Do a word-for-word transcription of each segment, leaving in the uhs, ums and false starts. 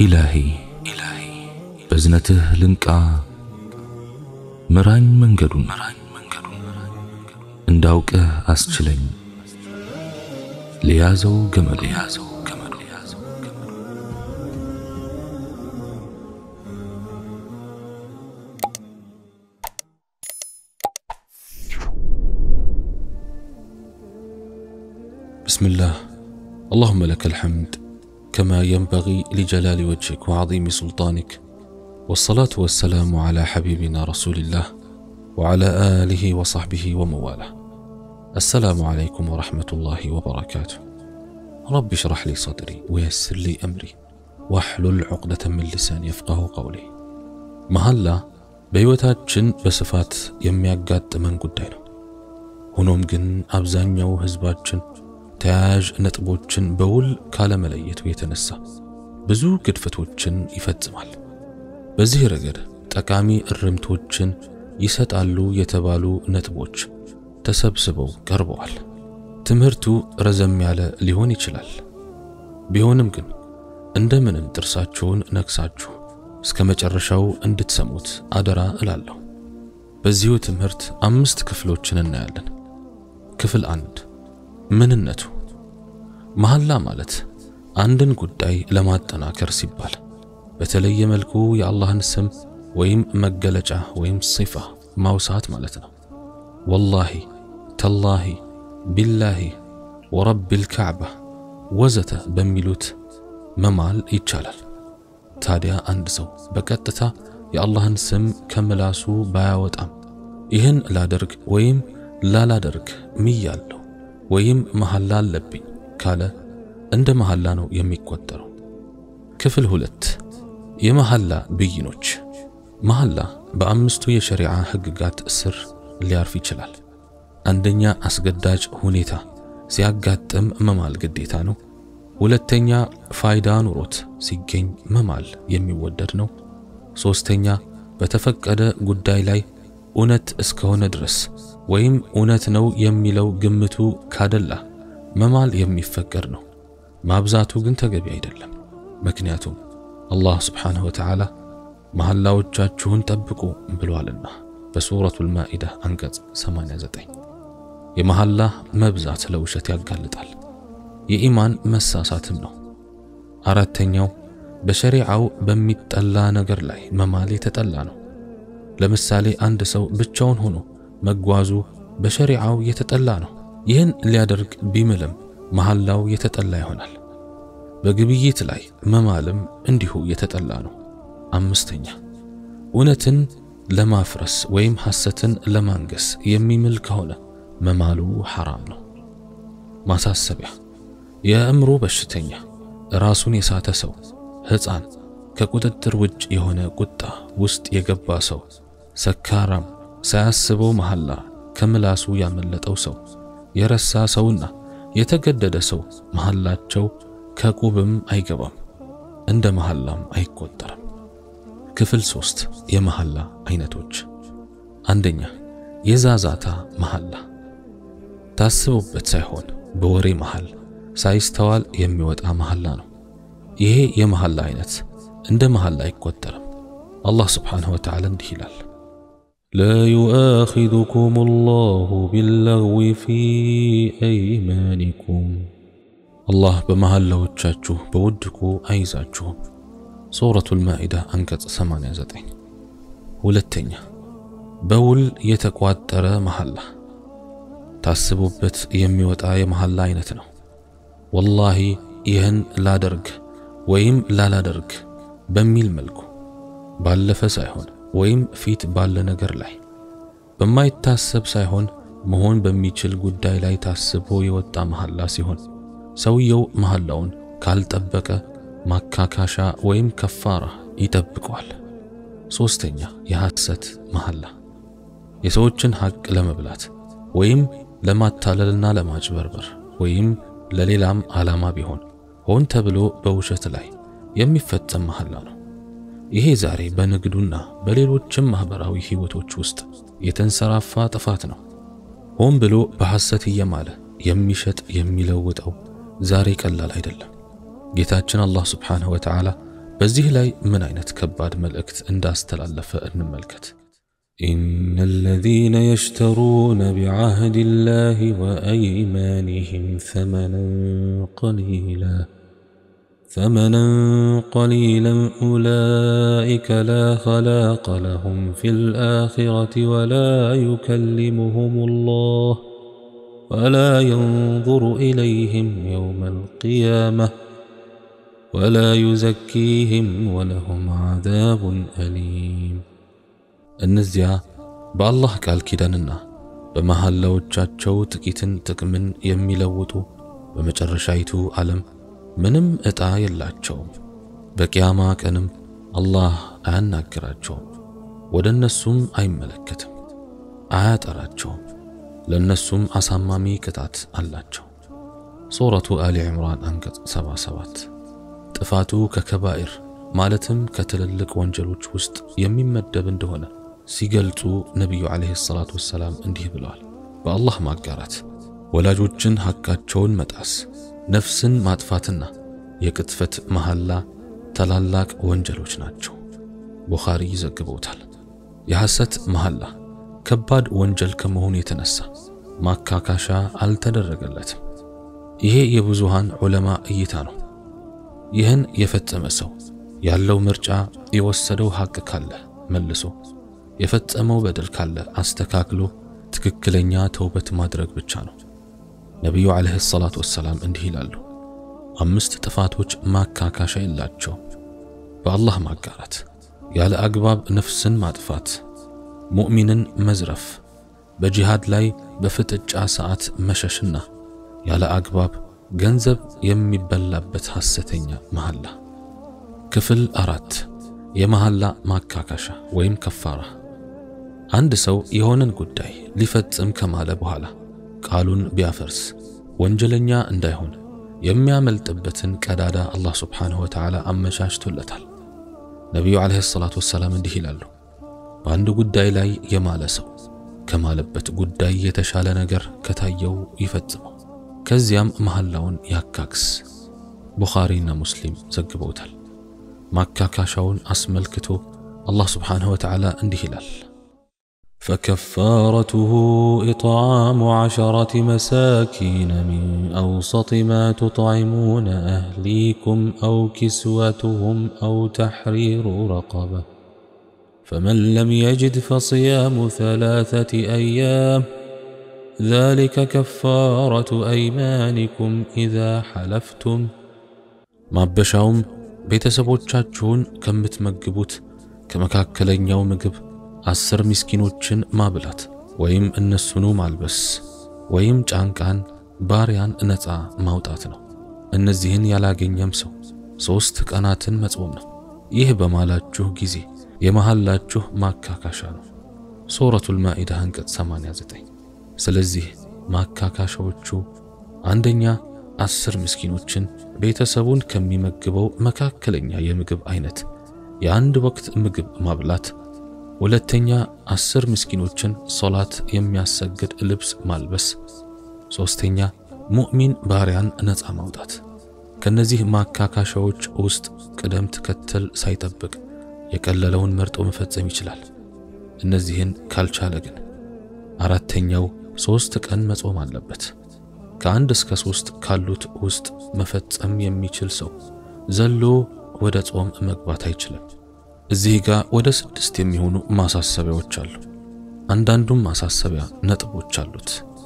إلهي إلهي بزنته لنكا مران منجدون انداوك أسجلين ليازو جمل ليازو جمل ليازو بسم الله. اللهم لك الحمد كما ينبغي لجلال وجهك وعظيم سلطانك، والصلاة والسلام على حبيبنا رسول الله وعلى آله وصحبه ومواله. السلام عليكم ورحمة الله وبركاته. رب اشرح لي صدري ويسر لي أمري واحلل عقدة من لساني يفقه قولي. مهلا بيوتاتشن بصفات يمياقات من قدينا هنوم جن أبزانيو هزباتشن تاج نطبوچن بول ካለመለየቱ የተነሳ ብዙ ግድፈቶችን ይፈጽማል። በዚህ ረገድ ጠቃሚ እርምቶችን ይሰጣሉ የተባሉ ነጥቦች ተሰብስበው ቀርበዋል። ትምህርቱ ረዘም ያለ ሊሆን ይችላል። ቢሆንም ግን እንደምንም ጥርሳችሁን ነክሳችሁ እስከ መጨረሻው እንድትሰሙት አደራ እላለሁ። በዚሁ ትምህርት አምስት ክፍሎችን እናያለን። ክፍል አንድ ምንነቱ። መሐላ ማለት አንድን ጉዳይ ለማጠናከር ሲባል በተለየ መልኩ የአላህን ስም ወይም መገለጫ ወይም ሲፋ ማውሳት ማለት ነው። ወላሂ ተላሂ ቢላሂ ወረቢል ከዕባ ወዘተ በሚሉት መማል ይቻላል። ታዲያ አንድ ሰው በቀጥታ የአላህን ስም ከምላሱ ባያወጣም ይህን ላደርግ ወይም ላላደርግ ምያለሁ ወይም መሐላ አለብኝ ካለ እንደ መሐላ ነው የሚቆጠረው። ክፍል ሁለት የመሐላ ብይኖች። መሐላ በአምስቱ የሸሪዓ ህግጋት ስር ሊያርፍ ይችላል። አንደኛ አስገዳጅ ሁኔታ ሲያጋጥም መማል ግዴታ ነው። ሁለተኛ ፋይዳ ኑሮት ሲገኝ መማል የሚወደድ ነው። ሶስተኛ በተፈቀደ ጉዳይ ላይ እውነት እስከሆነ ድረስ ወይም እውነት ነው የሚለው ግምቱ ካደላ መማል የሚፈቀድ ነው። ማብዛቱ ግን ተገቢ አይደለም። ምክንያቱም አላህ Subhanahu Wa Ta'ala መሐላዎቻችሁን ጠብቁ ብሏልና በሱረቱል ማኢዳ አንቀጽ ሰማንያ ዘጠኝ። የመሐላ መብዛት ለውሸት ያጋልጣል፣ የኢማን መሳሳትም ነው። አራተኛው በሸሪዓው በሚጠላ ነገር ላይ መማል የተጠላ ነው። ለምሳሌ አንድ ሰው ብቻውን ሆኖ መጓዙ በሸሪዓው የተጠላ ነው። ይህን ሊያደርግ ቢምልም መሐላው የተጠላ ይሆናል። በግብይት ላይ መማልም እንዲሁ የተጠላ ነው። አምስተኛ እውነትን ለማፍረስ ወይም ሐሰትን ለማንገስ የሚምል ከሆነ መማሉ ሐራም ነው። ማሳሰቢያ፣ የአእምሮ በሽተኛ፣ ራሱን የሳተ ሰው፣ ሕፃን፣ ከቁጥጥር ውጭ የሆነ ቁጣ ውስጥ የገባ ሰው፣ ሰካራም፣ ሳያስበው መሐላ ከምላሱ ያመለጠው ሰው፣ የረሳ ሰውና የተገደደ ሰው መሐላቸው ከቁብም አይገባም፣ እንደ መሐላም አይቆጠርም። ክፍል ሶስት የመሐላ አይነቶች። አንደኛ የዛዛታ መሐላ። ታስቡበት ሳይሆን በወሬ መሃል ሳይስተዋል የሚወጣ መሐላ ነው። ይሄ የመሐላ አይነት እንደ መሐላ አይቆጠርም። አላህ Subhanahu Wa Ta'ala እንዲህ ይላል: لا يؤاخذكم الله باللغو في أيمانكم. الله بمحلاዎቻችሁ በውድቁ አይዛችሁም። ሱረቱል ማኢዳ አንቀጽ ሰማንያ ዘጠኝ። ሁለተኛ በውል የተቋጠረ መሐላ። ታስቡበት የሚወጣ የመሐላ አይነት ነው። ወላሂ ይህን ላደርግ ወይም ላላደርግ በሚል መልኩ ባለፈ ሳይሆን ወይም ፊት ባለ ነገር ላይ በማይታሰብ ሳይሆን መሆን በሚችል ጉዳይ ላይ ታስቦ የወጣ መሐላ ሲሆን ሰውየው መሐላውን ካልጠበቀ ማካካሻ ወይም ከፋራ ይጠብቀዋል። ሶስተኛ የሐሰት መሐላ። የሰዎችን ሐቅ ለመብላት ወይም ለማታለልና ለማጭበርበር ወይም ለሌላም ዓላማ ቢሆን ሆን ተብሎ በውሸት ላይ የሚፈጸም መሐላ ነው። ይሄ ዛሬ በንግዱና በሌሎችም ማህበራዊ ህይወቶች ውስጥ የተንሰራፋ ጥፋት ነው። ሆን ብሎ በሐሰት እየማለ የሚሸጥ የሚለውጠው ዛሬ ቀላል አይደለም። ጌታችን አላህ Subhanahu Wa Ta'ala በዚህ ላይ ምን አይነት ከባድ መልእክት እንዳስተላለፈ እንመልከት። إن الذين يشترون بعهد الله وأيمانهم ثمنا قليلا ثمنا قليلا أولئك لا خلاق لهم في الآخرة ولا يكلمهم الله ولا ينظر إليهم يوم القيامة ولا يزكيهم ولهم عذاب أليم. እነዚያ በአላህ ቃል ኪዳንና በመሐላዎቻቸው ጥቂትን ጥቅምን የሚለውጡ በመጨረሻይቱ ዓለም ምንም ዕጣ የላቸውም። በቂያማ ቀንም አላህ አያናግራቸውም፣ ወደ እነሱም አይመለከትም፣ አያጠራቸውም። ለእነሱም አሳማሚ ቅጣት አላቸው። ሱረቱ አሊ ዕምራን አንቀጽ ሰባ ሰባት። ጥፋቱ ከከባኢር ማለትም ከትልልቅ ወንጀሎች ውስጥ የሚመደብ እንደሆነ ሲገልጹ ነቢዩ ዓለይሂ ሰላቱ ወሰላም እንዲህ ብለዋል። በአላህ ማጋራት፣ ወላጆችን ሐቃቸውን መጣስ፣ ነፍስን ማጥፋትና የቅጥፈት መሐላ ታላላቅ ወንጀሎች ናቸው። ቡኻሪ ይዘግበውታል። የሐሰት መሐላ ከባድ ወንጀል ከመሆኑ የተነሳ ማካካሻ አልተደረገለትም። ይሄ የብዙሃን ዑለማ እይታ ነው። ይህን የፈጸመ ሰው ያለው ምርጫ የወሰደው ሐቅ ካለ መልሶ የፈጸመው በደል ካለ አስተካክሎ ትክክለኛ ተውበት ማድረግ ብቻ ነው። ነቢዩ ዓለይሂ ሰላቱ ወሰላም እንዲህ ይላሉ፣ አምስት ጥፋቶች ማካካሻ የላቸው። በአላህ ማጋራት፣ ያለ አግባብ ነፍስን ማጥፋት፣ ሙእሚንን መዝረፍ፣ በጂሃድ ላይ በፍጥጫ ሰዓት መሸሽና ያለ አግባብ ገንዘብ የሚበላበት ሐሰተኛ መሐላ። ክፍል አራት የመሐላ ማካካሻ ወይም ከፋራ። አንድ ሰው የሆነን ጉዳይ ሊፈጽም ከማለ በኋላ ቃሉን ቢያፈርስ ወንጀለኛ እንዳይሆን የሚያመልጥበትን ቀዳዳ አላህ ሱብሓነሁ ወተዓላ አመቻችቶለታል። ነቢዩ ዓለይሂ ሰላቱ ወሰላም እንዲህ ይላሉ፣ በአንድ ጉዳይ ላይ የማለ ሰው ከማለበት ጉዳይ የተሻለ ነገር ከታየው ይፈጽመው፣ ከዚያም መሐላውን ያካክስ። ቡኻሪና ሙስሊም ዘግበውታል። ማካካሻውን አስመልክቶ አላህ ሱብሓነሁ ወተዓላ እንዲህ ይላል፣ فكفارته إطعام عشرة مساكين من أوسط ما تطعمون أهليكم أو كسوتهم أو تحرير رقبة فمن لم يجد فصيام ثلاثة أيام ذلك كفارة أيمانكم إذا حلفتم. ما بشاوم ቤተሰቦቻችሁን ከምትመግቡት ከመካከለኛው ምግብ አስር ምስኪኖችን ማብላት ወይም እነሱኑ ማልበስ ወይም ጫንቃን ባሪያን ነፃ ማውጣት ነው። እነዚህን ያላገኘም ሰው ሶስት ቀናትን መጾም ነው። ይህ በማላችሁ ጊዜ የመሐላችሁ ማካካሻ ነው። ሱረቱል ማኢዳ አንቀጽ ሰማንያ ዘጠኝ። ስለዚህ ማካካሻዎቹ አንደኛ አስር ምስኪኖችን ቤተሰቡን ከሚመግበው መካከለኛ የምግብ አይነት የአንድ ወቅት ምግብ ማብላት፣ ሁለተኛ አስር ምስኪኖችን ሶላት የሚያሰግድ ልብስ ማልበስ፣ ሶስተኛ ሙእሚን ባሪያን ነፃ ማውጣት። ከነዚህ ማካካሻዎች ውስጥ ቅደም ተከተል ሳይጠብቅ የቀለለውን መርጦ መፈጸም ይችላል። እነዚህን ካልቻለ ግን አራተኛው ሶስት ቀን መጾም አለበት። ከአንድ እስከ ሶስት ካሉት ውስጥ መፈጸም የሚችል ሰው ዘሎ ወደ ጾም መግባት አይችልም። እዚህ ጋር ወደ ስድስት የሚሆኑ ማሳሰቢያዎች አሉ። አንዳንዱም ማሳሰቢያ ነጥቦች አሉት።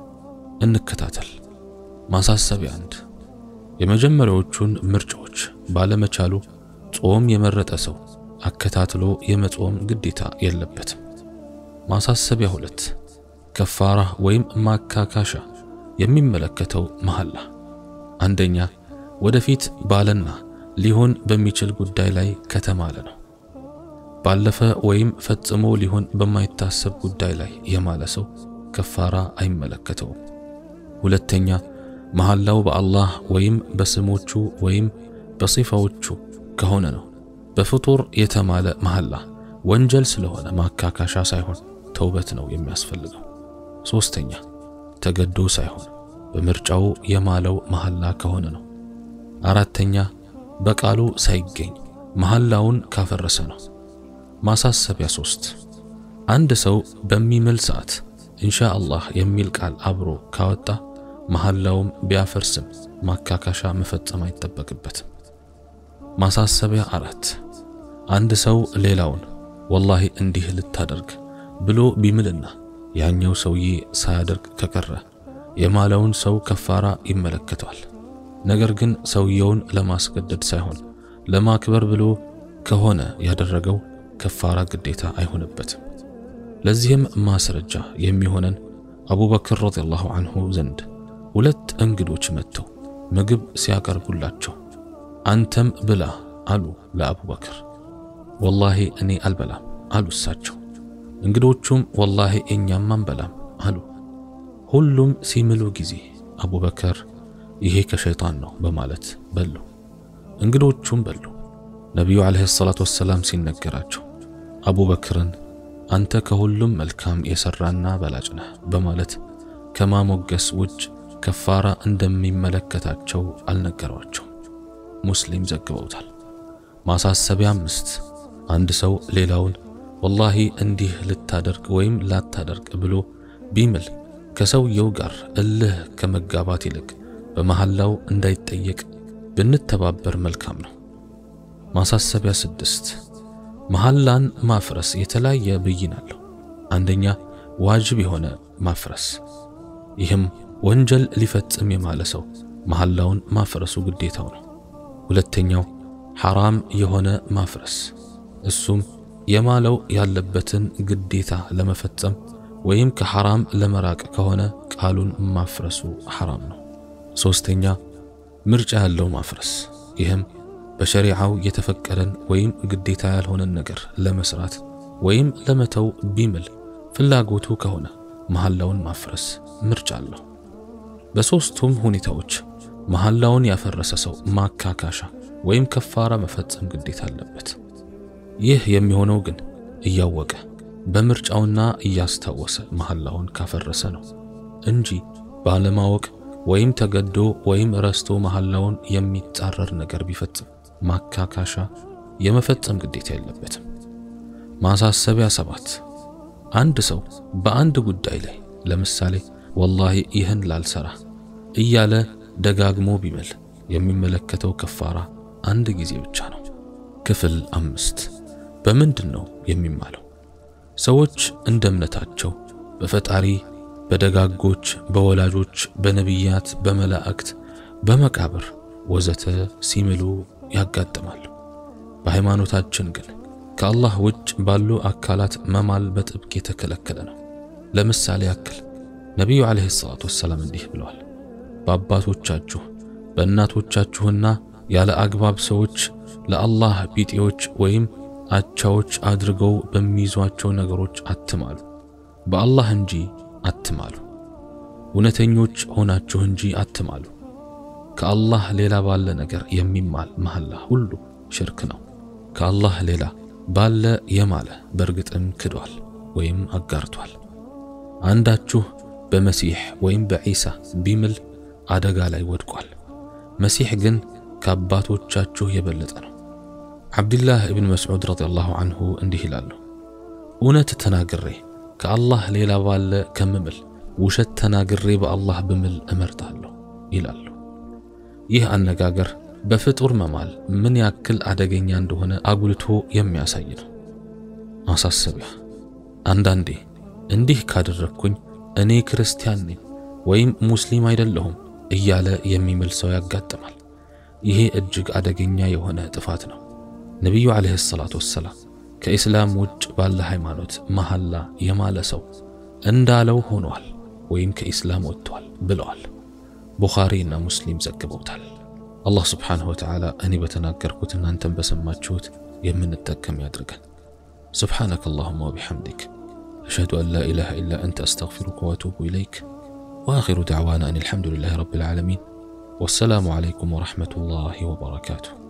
እንከታተል። ማሳሰቢያ አንድ፣ የመጀመሪያዎቹን ምርጫዎች ባለመቻሉ ጾም የመረጠ ሰው አከታትሎ የመጾም ግዴታ የለበትም። ማሳሰቢያ ሁለት፣ ከፋራ ወይም ማካካሻ የሚመለከተው መሐላ። አንደኛ ወደፊት ባለና ሊሆን በሚችል ጉዳይ ላይ ከተማለ ነው። ባለፈ ወይም ፈጽሞ ሊሆን በማይታሰብ ጉዳይ ላይ የማለ ሰው ከፋራ አይመለከተውም። ሁለተኛ መሐላው በአላህ ወይም በስሞቹ ወይም በሲፋዎቹ ከሆነ ነው። በፍጡር የተማለ መሐላ ወንጀል ስለሆነ ማካካሻ ሳይሆን ተውበት ነው የሚያስፈልገው። ሶስተኛ ተገዶ ሳይሆን በምርጫው የማለው መሐላ ከሆነ ነው። አራተኛ በቃሉ ሳይገኝ መሐላውን ካፈረሰ ነው። ማሳሰቢያ ሶስት አንድ ሰው በሚምል ሰዓት ኢንሻአላህ የሚል ቃል አብሮ ካወጣ መሐላውም ቢያፈርስም ማካካሻ መፈጸም አይጠበቅበትም። ማሳሰቢያ አራት አንድ ሰው ሌላውን ወላሂ እንዲህ ልታደርግ ብሎ ቢምልና ያኛው ሰውዬ ሳያደርግ ከቀረ የማለውን ሰው ከፋራ ይመለከተዋል። ነገር ግን ሰውየውን ለማስገደድ ሳይሆን ለማክበር ብሎ ከሆነ ያደረገው ከፋራ ግዴታ አይሆንበትም። ለዚህም ማስረጃ የሚሆነን አቡበክር ረዲየላሁ ዐንሁ ዘንድ ሁለት እንግዶች መጥተው ምግብ ሲያቀርቡላቸው አንተም ብላ አሉ ለአቡበክር። ወላሂ እኔ አልበላም አሉ እሳቸው። እንግዶቹም ወላሂ እኛም አንበላም አሉ። ሁሉም ሲምሉ ጊዜ አቡበክር ይሄ ከሸይጣን ነው በማለት በሉ። እንግዶቹም በሉ። ነቢዩ ዓለይሂ ሰላቱ ወሰላም ሲነገራቸው አቡበክርን አንተ ከሁሉም መልካም የሰራና በላጭ ነህ በማለት ከማሞገስ ውጭ ከፋራ እንደሚመለከታቸው አልነገሯቸው። ሙስሊም ዘግበውታል። ማሳሰቢያ አምስት አንድ ሰው ሌላውን ወላሂ እንዲህ ልታደርግ ወይም ላታደርግ ብሎ ቢምል ከሰውየው ጋር እልህ ከመጋባት ይልቅ በመሐላው እንዳይጠየቅ ብንተባበር መልካም ነው። ማሳሰቢያ ስድስት መሐላን ማፍረስ የተለያየ ብይን አለው። አንደኛ ዋጅብ የሆነ ማፍረስ፣ ይህም ወንጀል ሊፈጽም የማለ ሰው መሐላውን ማፍረሱ ግዴታው ነው። ሁለተኛው ሐራም የሆነ ማፍረስ፣ እሱም የማለው ያለበትን ግዴታ ለመፈጸም ወይም ከሐራም ለመራቅ ከሆነ ቃሉን ማፍረሱ ሐራም ነው። ሶስተኛ ምርጫ ያለው ማፍረስ፣ ይህም በሸሪዓው የተፈቀደን ወይም ግዴታ ያልሆነን ነገር ለመስራት ወይም ለመተው ቢምል ፍላጎቱ ከሆነ መሐላውን ማፍረስ ምርጫ አለው። በሶስቱም ሁኔታዎች መሐላውን ያፈረሰ ሰው ማካካሻ ወይም ከፋራ መፈጸም ግዴታ አለበት። ይህ የሚሆነው ግን እያወቀ በምርጫውና እያስታወሰ መሐላውን ካፈረሰ ነው እንጂ ባለማወቅ ወይም ተገዶ ወይም ረስቶ መሐላውን የሚጻረር ነገር ቢፈጽም ማካካሻ የመፈጸም ግዴታ የለበትም። ማሳሰቢያ ሰባት አንድ ሰው በአንድ ጉዳይ ላይ ለምሳሌ ወላሂ ይህን ላልሰራ እያለ ደጋግሞ ቢምል የሚመለከተው ከፋራ አንድ ጊዜ ብቻ ነው። ክፍል አምስት በምንድን ነው የሚማለው? ሰዎች እንደ እምነታቸው በፈጣሪ፣ በደጋጎች፣ በወላጆች፣ በነቢያት፣ በመላእክት፣ በመቃብር ወዘተ ሲምሉ ያጋጥማሉ። በሃይማኖታችን ግን ከአላህ ውጭ ባሉ አካላት መማል በጥብቅ የተከለከለ ነው። ለምሳሌ ያክል ነቢዩ ዓለይሂ ሰላቱ ወሰላም እንዲህ ብለዋል፣ በአባቶቻችሁ በእናቶቻችሁና ያለ አግባብ ሰዎች ለአላህ ቢጤዎች ወይም አቻዎች አድርገው በሚይዟቸው ነገሮች አትማሉ፣ በአላህ እንጂ አትማሉ። እውነተኞች ሆናችሁ እንጂ አትማሉ። ከአላህ ሌላ ባለ ነገር የሚማል መሐላ ሁሉ ሽርክ ነው። ከአላህ ሌላ ባለ የማለ በርግጥም ክዷል ወይም አጋርቷል። አንዳችሁ በመሲህ ወይም በዒሳ ቢምል አደጋ ላይ ወድቋል። መሲህ ግን ከአባቶቻችሁ የበለጠ ነው። ዓብድላህ ኢብን መስዑድ ረዲየላሁ ዐንሁ እንዲህ ይላሉ፣ እውነት ተናግሬ ከአላህ ሌላ ባለ ከምምል ውሸት ተናግሬ በአላህ ብምል እመርጣለሁ ይላሉ። ይህ አነጋገር በፍጡር መማል ምን ያክል አደገኛ እንደሆነ አጉልቶ የሚያሳይ ነው። ማሳሰቢያ አንዳንዴ እንዲህ ካደረግኩኝ እኔ ክርስቲያን ነኝ ወይም ሙስሊም አይደለሁም እያለ የሚምል ሰው ያጋጥማል። ይሄ እጅግ አደገኛ የሆነ ጥፋት ነው። ነቢዩ ዓለይሂ ሰላቱ ወሰላም ከኢስላም ውጭ ባለ ሃይማኖት መሐላ የማለ ሰው እንዳለው ሆኗል ወይም ከኢስላም ወጥቷል ብለዋል። ቡኻሪና ሙስሊም ዘግበውታል። አላህ ስብሓንሁ ወተዓላ እኔ በተናገርኩት እናንተም በሰማችሁት የምንጠቀም ያድርገን። سبحانك اللهم وبحمدك أشهد أن لا إله إلا أنت أستغفرك وأتوب إليك وآخر دعوانا أن الحمد لله رب العالمين والسلام عليكم ورحمة الله وبركاته.